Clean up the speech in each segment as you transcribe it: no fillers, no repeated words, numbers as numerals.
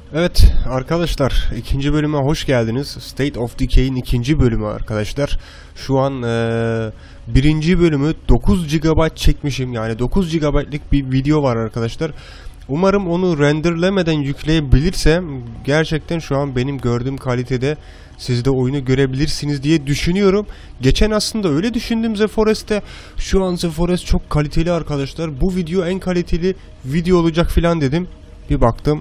Evet arkadaşlar, ikinci bölüme hoş geldiniz. State of Decay'in ikinci bölümü arkadaşlar. Şu an birinci bölümü 9 GB çekmişim, yani 9 GB'lık bir video var arkadaşlar. Umarım onu renderlemeden yükleyebilirsem gerçekten şu an benim gördüğüm kalitede siz de oyunu görebilirsiniz diye düşünüyorum. Geçen aslında öyle düşündüm The Forest'te. Şu an The Forest çok kaliteli arkadaşlar. Bu video en kaliteli video olacak filan dedim. Bir baktım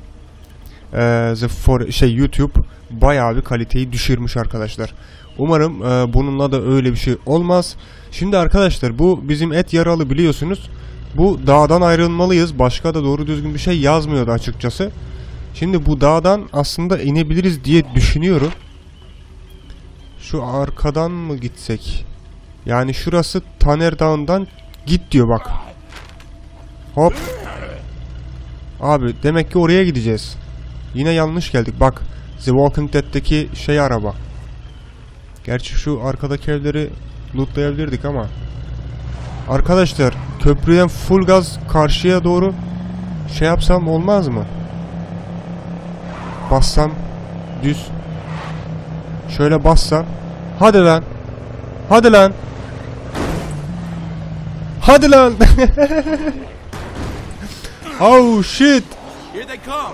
YouTube bayağı bir kaliteyi düşürmüş arkadaşlar. Umarım bununla da öyle bir şey olmaz. Şimdi arkadaşlar, bu bizim et yaralı, biliyorsunuz. Bu dağdan ayrılmalıyız. Başka da doğru düzgün bir şey yazmıyordu açıkçası. Şimdi bu dağdan aslında inebiliriz diye düşünüyorum. Şu arkadan mı gitsek? Yani şurası Taner Dağı'ndan git diyor bak. Hop. Abi demek ki oraya gideceğiz. Yine yanlış geldik. Bak, The Walking Dead'teki araba. Gerçi şu arkadaki evleri lootlayabilirdik ama. Arkadaşlar, köprüden full gaz karşıya doğru yapsam olmaz mı? Bassam düz. Şöyle bassam. Hadi lan. Hadi lan. Hadi lan. Oh shit. Here they come.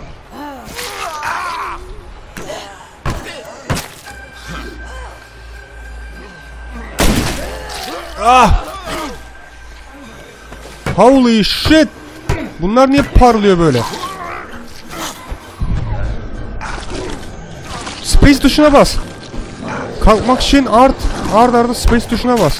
Ah! Holy shit! Bunlar niye parlıyor böyle? Space tuşuna bas. Kalkmak için arda space tuşuna bas.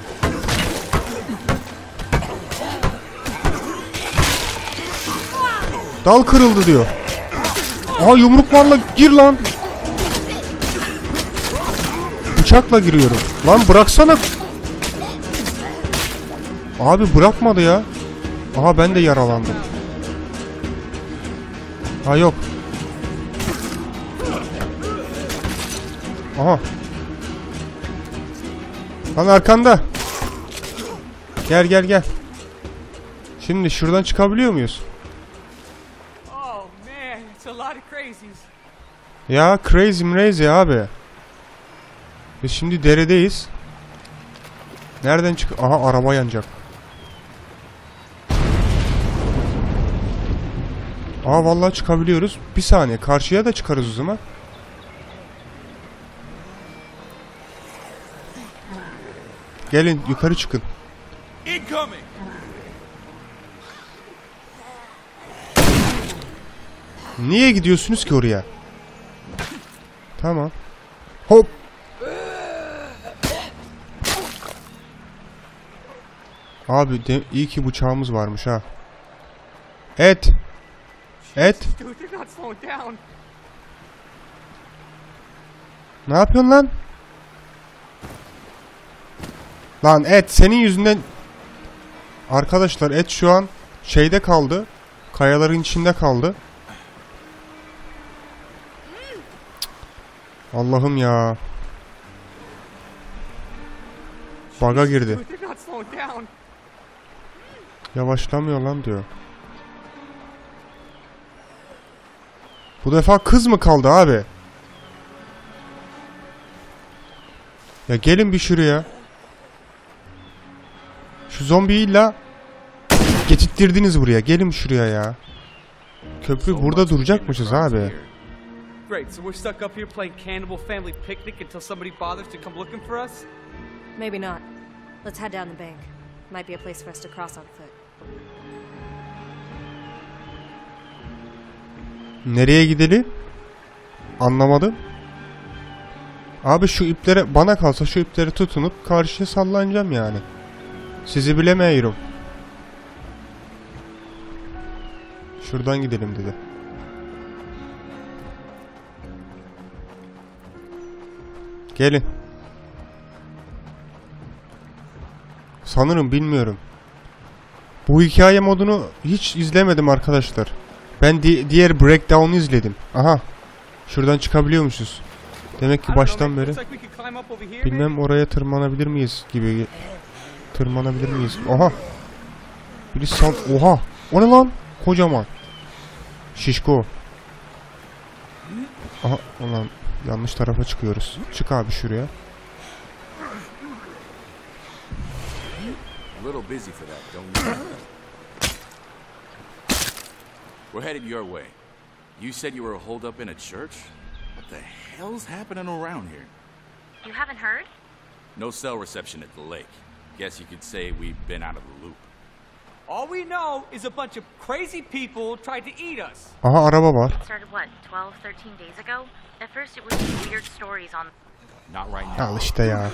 Dal kırıldı diyor. Aha, yumruklarla gir lan. Bıçakla giriyorum. Lan bıraksana. Abi bırakmadı ya. Aha, ben de yaralandım. Ha yok. Aha. Lan arkanda. Gel gel gel. Şimdi şuradan çıkabiliyor muyuz? Ya crazy abi. Biz şimdi deredeyiz. Nereden çık? Aha, araba yanacak. Aa, vallahi çıkabiliyoruz. Bir saniye, karşıya da çıkarız o zaman. Gelin yukarı çıkın. Niye gidiyorsunuz ki oraya? Tamam. Hop. Abi iyi ki bıçağımız varmış ha. Et. Ne yapıyorsun lan? Lan et, senin yüzünden. Arkadaşlar, et şu an şeyde kaldı. Kayaların içinde kaldı. Allah'ım ya. Bug'a girdi. Yavaşlamıyor lan diyor. Bu defa kız mı kaldı abi? Ya gelin bir şuraya. Şu zombiyi illa getirttirdiniz buraya. Gelin şuraya ya. Köprü burada duracakmışız abi. Great, so we're stuck up here playing Cannibal Family Picnic until somebody bothers to come looking for us? Maybe not. Let's head down the bank. Might be a place for us to cross on foot. Nereye gidelim? Anlamadım. Abi şu iplere, bana kalsa şu ipleri tutunup karşıya sallanacağım yani. Sizi bilemiyorum. Şuradan gidelim dedi. Gelin. Sanırım, bilmiyorum. Bu hikaye modunu hiç izlemedim arkadaşlar. Ben diğer Breakdown'u izledim. Aha. Şuradan çıkabiliyormuşuz. Demek ki baştan beri. Bilmem, oraya tırmanabilir miyiz gibi. Tırmanabilir miyiz? Aha. Biri oha. O ne lan? Kocaman. Şişko. Aha ulan yanlış tarafa çıkıyoruz. Çık abi şuraya. A little busy for that, don't you? We're headed your way. You said you were holed up in a church? What the hell's happening around here? You haven't heard? No cell reception at the lake. Guess you could say we've been out of the loop. All we know is a bunch of crazy people tried to eat us. Aha araba var. It started, what, 12, 13 days ago? At first it was these weird stories on... Not right now. Al işte ya.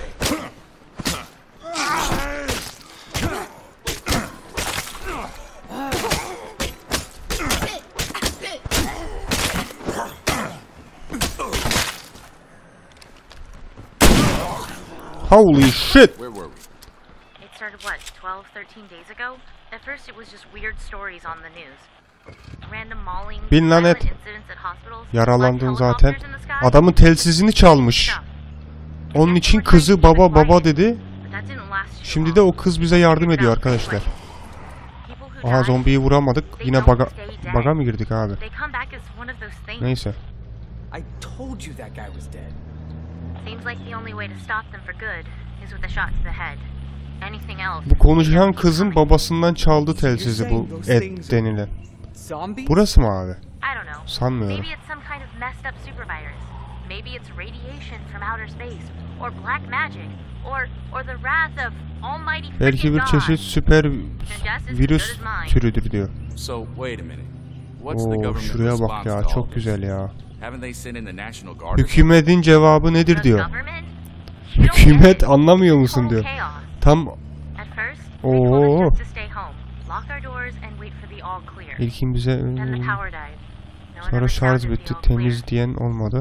Holy shit! Where were we? It started, what, 12, 13 days ago? At first it was just weird stories on the news. Random mauling, Bin lanet. violent incidents at hospitals, Yaralandın black zaten. helicopters in the sky. Adamın telsizini çalmış. Onun için kızı baba baba dedi. But that didn't last too Şimdi long. de o kız bize yardım ediyor arkadaşlar. People who Aha die, zombiyi vuramadık. Yine baga mı girdik abi? they come back as one of those things. Neyse. I told you that guy was dead. Seems like the only way to stop them for good is with a shot to the head. Anything else. Bu konuşan kızın babasından çaldı telsizi bu Ed denilen. Zombies? Burası mı abi? I don't know. Sanmıyorum. Maybe it's some kind of messed up supervirus. Maybe it's radiation from outer space, or black magic, or the wrath of Almighty Belki bir freaking God. çeşit süper virüs türüdür diyor. So, wait a minute. What's the Oo government şuraya bak response ya to all çok this? güzel ya. Haven't they sent in the National Guard? Hükümetin cevabı nedir The diyor. government? You don't get Hükümet it. anlamıyor musun Total diyor. chaos. Tam At first, they told us Oo. just to stay home, lock our doors, and wait for the all clear. ilkin bize Then the power died. No one sonra ever şarj sounded bitti the all clear. temiz diyen olmadı.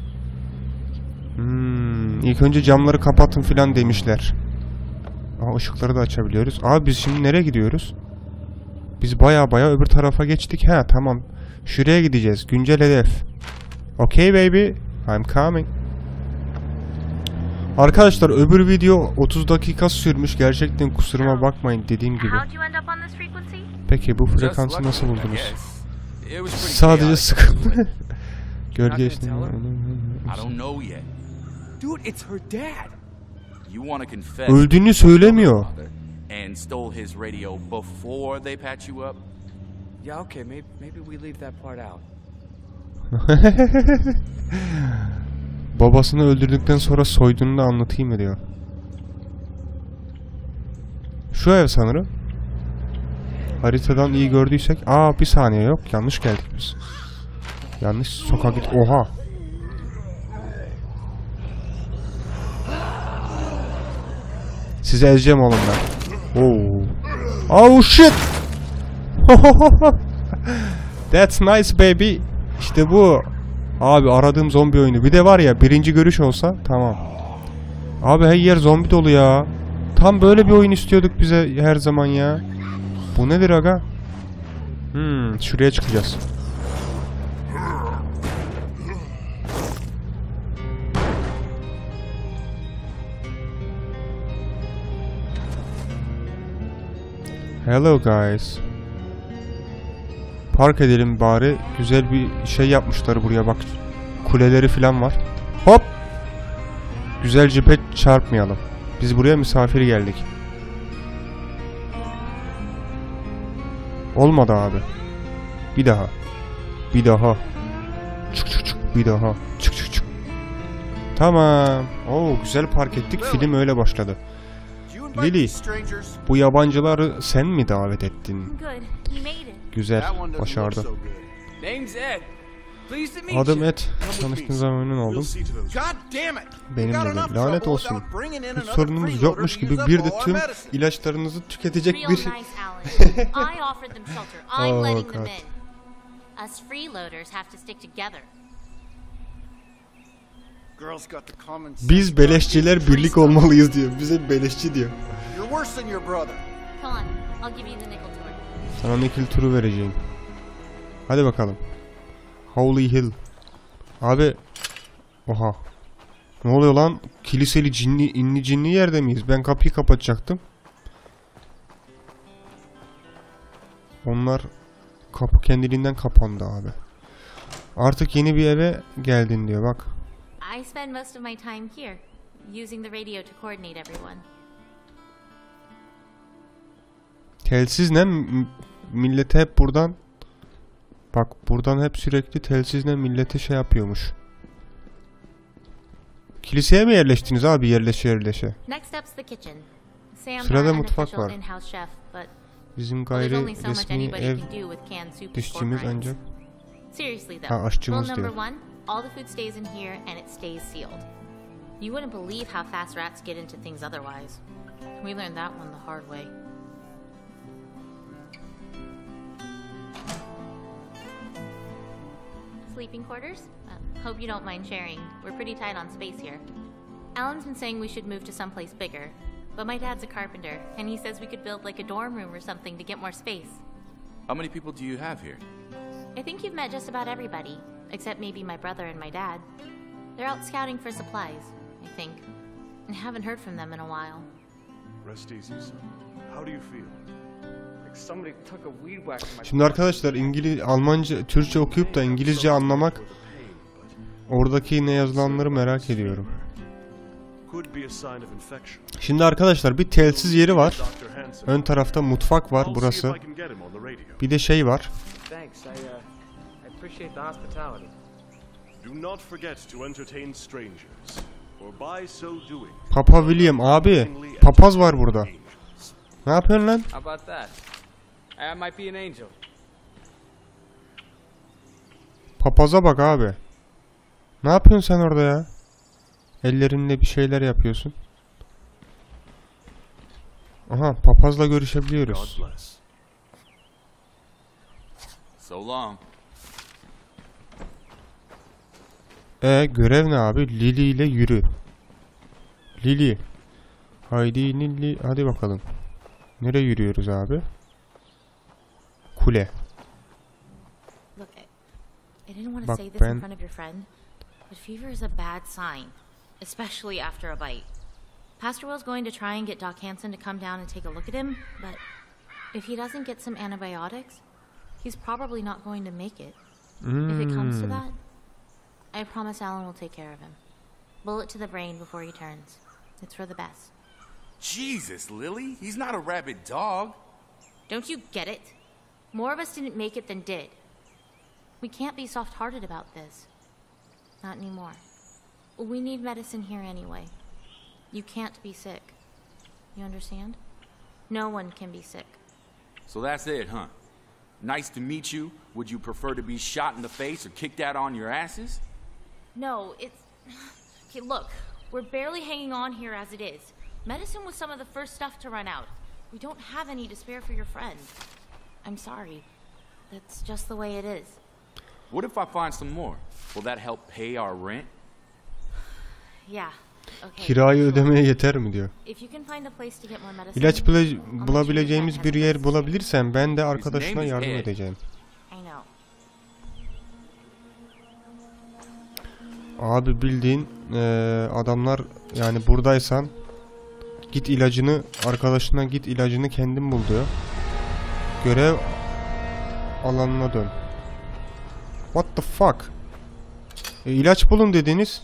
İlk önce camları kapatın filan demişler. Aa, ışıkları da açabiliyoruz. Abi biz şimdi nereye gidiyoruz? Biz baya öbür tarafa geçtik. Ha tamam. Şuraya gideceğiz. Güncel hedef. Okay baby. I'm coming. Arkadaşlar öbür video 30 dakika sürmüş. Gerçekten kusuruma bakmayın dediğim gibi. How'd you end up on this frequency? Peki bu Just frekansı lucky, nasıl I buldunuz? guess. It was pretty Sadece chaotic. sıkıntı. Gölge Not gonna tell I don't know yet. Dude, it's her dad. You want to confess? Öldüğünü söylemiyor. And stole his radio before they patch you up? Yeah, okay, maybe we leave that part out. Babasını öldürdükten sonra soyduğunu da anlatayım mı diyor. Şu ev sanırım. Haritadan iyi gördüysek. Aa bir saniye yok. Yanlış geldik biz. Yanlış sokağa git. Oha. Sizi ezeceğim oğlum ben. Oo. Oh shit. That's nice baby. İşte bu. Abi aradığım zombi oyunu. Bir de var ya birinci görüş olsa tamam. Abi her yer zombi dolu ya. Tam böyle bir oyun istiyorduk bize her zaman ya. Bu nedir aga? Şuraya çıkacağız. Hello guys. Park edelim bari. Güzel bir şey yapmışlar buraya bak. Kuleleri falan var. Hop. Güzelce pek çarpmayalım. Biz buraya misafir geldik. Olmadı abi. Bir daha. Bir daha. Çık çık çık. Bir daha. Çık çık çık. Tamam. Oo güzel park ettik. Film öyle başladı. Lily, bu yabancıları sen mi davet ettin? Good. You made it. Güzel, başardı. Name's Ed. Pleased to meet you. Adım Ed. Tanıştığınıza memnun oldum. Benim de lanet olsun. Hiç sorunumuz yokmuş gibi bir de tüm ilaçlarınızı tüketecek Real bir... nice, Alan. I offered them shelter. I'm Oh, letting them God. in. Us freeloaders have to stick together. Biz beleşçiler birlik olmalıyız diyor. Bize beleşçi diyor. Come on. I'll give you the nickel tour. Sana nickel turu vereceğim. Hadi bakalım. Holy Hill. Abi. Oha. Ne oluyor lan? Kiliseli cinli, inni cinli yerde miyiz? Ben kapıyı kapatacaktım. Onlar kapı kendiliğinden kapandı abi. Artık yeni bir eve geldin diyor bak. I spend most of my time here, using the radio to coordinate everyone. Telsizle millete hep buradan, bak buradan hep sürekli telsizle millete şey yapıyormuş. Kiliseye mi yerleştiniz abi, yerleşe? Next up's the kitchen. Sam's Sırada our mutfak unofficial var. in-house chef, but Bizim well, there's gayri only so much resmi anybody ev can do with canned soup and pork dişçimiz rinds. ancak. Seriously though, Ha, rule aşçımız number diyor. 1, all the food stays in here and it stays sealed. You wouldn't believe how fast rats get into things otherwise. We learned that one the hard way. Sleeping quarters? Hope you don't mind sharing. We're pretty tight on space here. Alan's been saying we should move to someplace bigger, but my dad's a carpenter, and he says we could build like a dorm room or something to get more space. How many people do you have here? I think you've met just about everybody, except maybe my brother and my dad. They're out scouting for supplies, I think. I haven't heard from them in a while. Rest easy, son. How do you feel? Like somebody took a weed whacker in my Şimdi arkadaşlar Almanca, Türkçe okuyup da İngilizce anlamak, oradaki ne yazılanları merak ediyorum. Could be a sign of infection. Şimdi arkadaşlar bir telsiz yeri var. Dr. Hansen. Ön tarafta mutfak var I'll see burası. if I can get him on the radio. Bir de şey var. Thanks, I appreciate the hospitality. Do not forget to entertain strangers, or by so doing, Papa William abi. Papaz var burada. Ne yapıyorsun lan? How about that? I might be an angel. Papaza bak abi. Ne yapıyorsun sen orada ya? Ellerinle bir şeyler yapıyorsun. Aha, papazla görüşebiliyoruz. God bless. So long. Görev ne abi? Lily ile yürü. Lily. Haydi Lily. Hadi bakalım. Nereye yürüyoruz abi? Kule. Look, I didn't want to Bak say this in ben- front of your friend, but fever is a bad sign, especially after a bite. Pastor Will's going to try and get Doc Hansen to come down and take a look at him, but if he doesn't get some antibiotics, he's probably not going to make it. If it comes to that, I promise Alan will take care of him. Bullet to the brain before he turns. It's for the best. Jesus, Lily, he's not a rabid dog. Don't you get it? More of us didn't make it than did. We can't be soft-hearted about this. Not anymore. We need medicine here anyway. You can't be sick. You understand? No one can be sick. So that's it, huh? Nice to meet you. Would you prefer to be shot in the face or kicked out on your asses? No, it's... Okay, look. We're barely hanging on here as it is. Medicine was some of the first stuff to run out. We don't have any to spare for your friend. I'm sorry. That's just the way it is. What if I find some more? Will that help pay our rent? Yeah. Okay. Kirayı sure. ödemeye yeter mi diyor. If you can find a place to get more medicine, İlaç I'll let you bulabileceğimiz know bir that yer has a bulabilirsem ben de arkadaşına name is yardım Ed. edeceğim. I know. Abi bildiğin adamlar, yani buradaysan git ilacını, arkadaşına git ilacını kendin bul diyor. Görev alanına dön. What the fuck? İlaç bulun dediniz.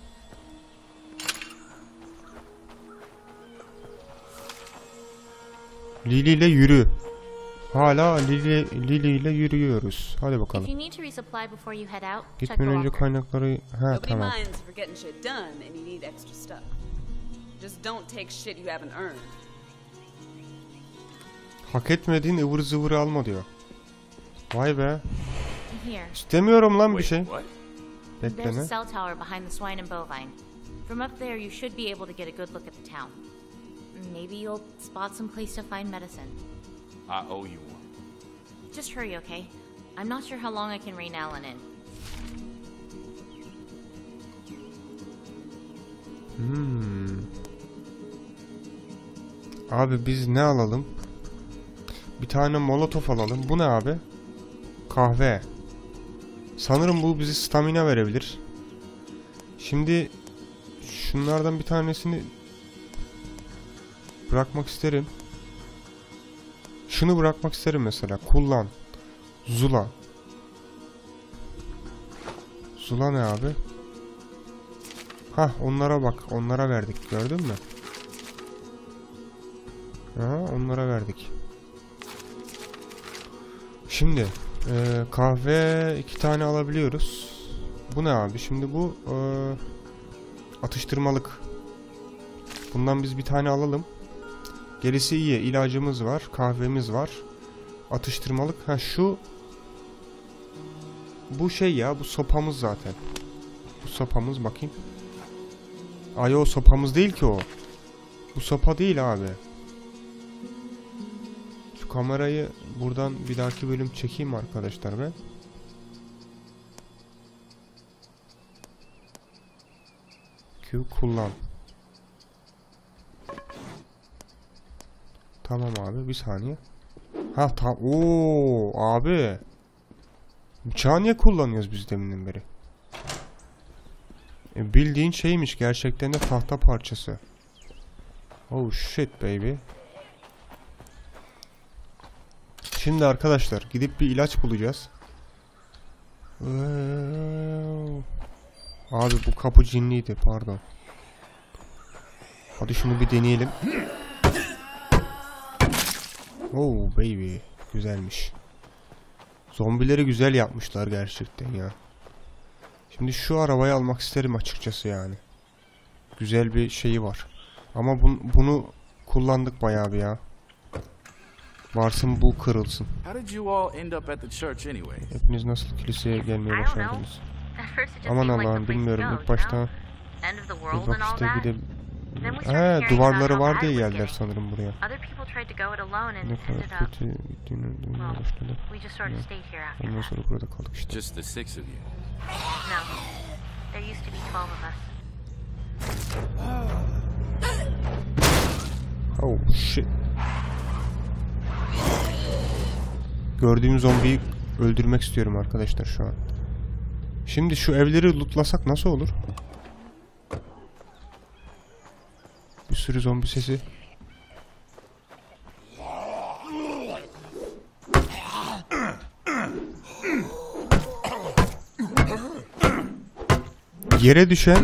Lily ile yürü. Hala Lily ile yürüyoruz. Hadi If bakalım. you need to resupply before you head out, check the Gitmeden önce locker. kaynakları... Ha Nobody tamam. minds for getting shit done and you need extra stuff. Just don't take shit you haven't earned. Hak etmediğin ıvır zıvırı alma diyor. Vay be. Here. İstemiyorum lan bir Wait, şey. what? There's a Bekleme. cell tower behind the swine and bovine. From up there, you should be able to get a good look at the town. Maybe you'll spot some place to find medicine. I owe you one. Just hurry, okay? I'm not sure how long I can rein Alan in. Abi biz ne alalım? Bir tane molotof alalım. Bu ne abi? Kahve. Sanırım bu bizi stamina verebilir. Şimdi şunlardan bir tanesini bırakmak isterim. Şunu bırakmak isterim mesela. Kullan. Zula. Zula ne abi? Hah, onlara bak. Onlara verdik. Gördün mü? Ha, onlara verdik. Şimdi kahve 2 tane alabiliyoruz. Bu ne abi? Şimdi bu atıştırmalık. Bundan biz bir tane alalım. Gerisi iyi. İlacımız var. Kahvemiz var. Atıştırmalık. Ha şu. Bu şey ya. Bu sopamız zaten. Bu sopamız, bakayım. Ay, o sopamız değil ki o. Bu sopa değil abi. Şu kamerayı buradan bir dahaki bölüm çekeyim arkadaşlar ben. Q kullan. Tamam abi, bir saniye. Ha tamam. Oo abi. Bıçağı niye kullanıyoruz biz deminden beri? Bildiğin şeymiş gerçekten de, tahta parçası. Oh shit baby. Şimdi arkadaşlar gidip bir ilaç bulacağız. Abi bu kapı cinliydi, pardon. Hadi şunu bir deneyelim. Oh baby, güzelmiş. Zombileri güzel yapmışlar gerçekten ya. Şimdi şu arabayı almak isterim açıkçası yani. Güzel bir şeyi var. Ama bunu kullandık bayağı bir ya. Varsın bu kırılsın. Hepiniz nasıl kiliseye gelmeye başardınız? Aman Allah'ım, bilmiyorum. İlk başta işte bir de duvarları var diye geldiler sanırım buraya. Ne kadar kötü gittiğini duymaya başladık. Ondan sonra burada kaldık işte. Oh shit. Gördüğüm zombiyi öldürmek istiyorum arkadaşlar şu an. Şimdi şu evleri lootlasak nasıl olur? Bir sürü zombi sesi. Yere düşen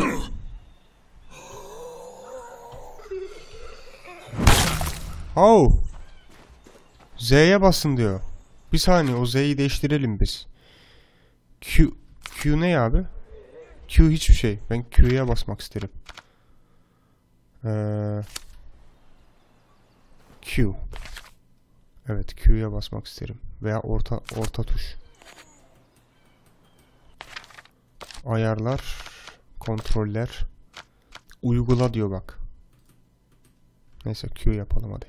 oh. Z'ye basın diyor. Bir saniye, o Z'yi değiştirelim biz. Q ne abi? Q hiçbir şey. Ben Q'ya basmak isterim. Q. Evet, Q'ya basmak isterim. Veya orta tuş. Ayarlar, kontroller, uygula diyor bak. Neyse Q yapalım hadi.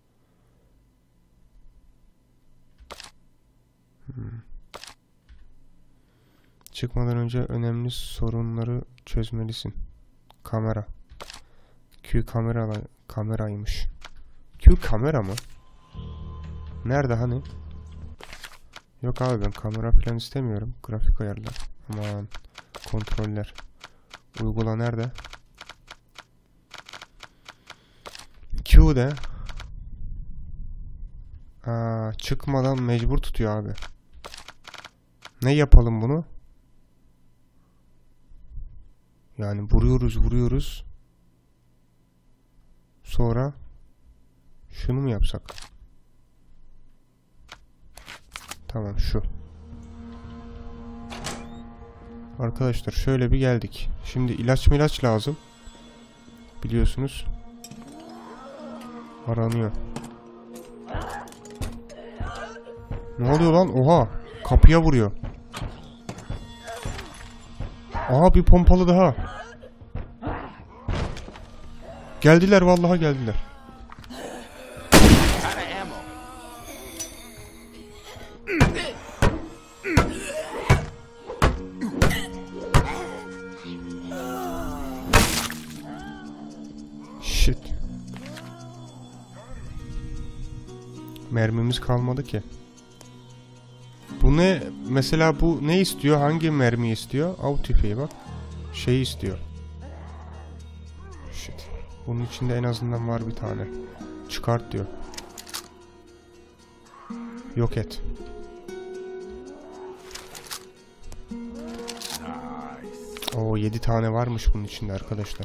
Çıkmadan önce önemli sorunları çözmelisin. Kamera. Q kameraymış. Q kamera mı? Nerede hani? Yok abi, ben kamera falan istemiyorum. Grafik ayarlar. Aman. Kontroller. Uygula nerede? Q de. Çıkmadan mecbur tutuyor abi. Ne yapalım bunu? Yani vuruyoruz. Sonra şunu mu yapsak? Tamam, şu. Arkadaşlar şöyle bir geldik. Şimdi ilaç lazım. Biliyorsunuz. Aranıyor. Ne oluyor lan? Oha! Kapıya vuruyor. Aha, bir pompalı daha. Geldiler, vallahi geldiler. Shit. Mermimiz kalmadı ki. Bu ne? Mesela bu ne istiyor? Hangi mermi istiyor? Av tüfeği bak. Şey istiyor. Shit. Bunun içinde en azından var bir tane. Çıkart diyor. Yok et. Oo 7 tane varmış bunun içinde arkadaşlar.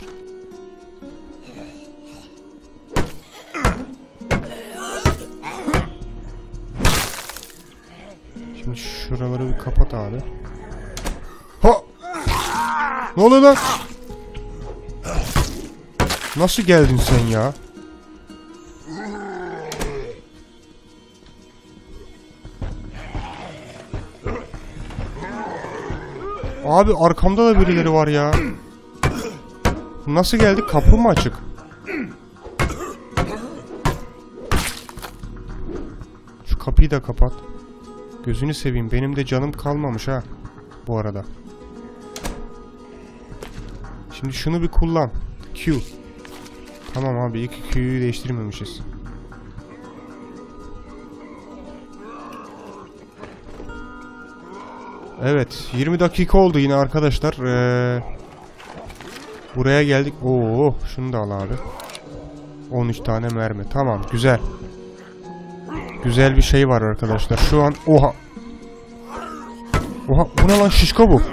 Şimdi şuraları bir kapat abi. Ha! Ne oluyor lan? Nasıl geldin sen ya? Abi arkamda da birileri var ya. Nasıl geldik? Kapı mı açık? Şu kapıyı da kapat. Gözünü seveyim. Benim de canım kalmamış ha. Bu arada. Şimdi şunu bir kullan. Q. Tamam abi. İlk Q'yu değiştirmemişiz. Evet. 20 dakika oldu yine arkadaşlar. Buraya geldik. Oo, şunu da al abi. 13 tane mermi. Tamam. Güzel. Güzel bir şey var arkadaşlar. Şu an... Oha. Oha. Bu ne lan? Şişko bu.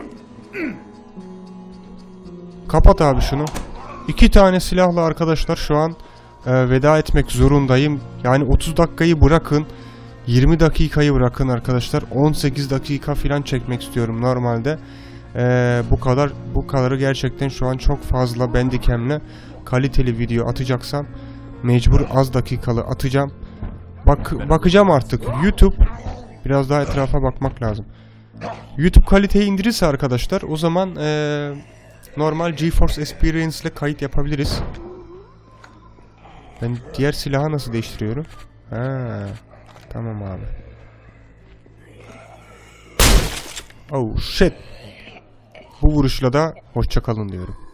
Kapat abi şunu. 2 tane silahla arkadaşlar şu an veda etmek zorundayım. Yani 30 dakikayı bırakın. 20 dakikayı bırakın arkadaşlar. 18 dakika falan çekmek istiyorum normalde. Bu kadarı gerçekten şu an çok fazla. Bandicam'le kaliteli video atacaksam mecbur az dakikalı atacağım. Bakacağım artık. YouTube biraz daha etrafa bakmak lazım. YouTube kaliteyi indirirse arkadaşlar o zaman normal GeForce Experience ile kayıt yapabiliriz. Ben diğer silahı nasıl değiştiriyorum? Ha, tamam abi. Oh shit. Bu vuruşla da hoşça kalın diyorum.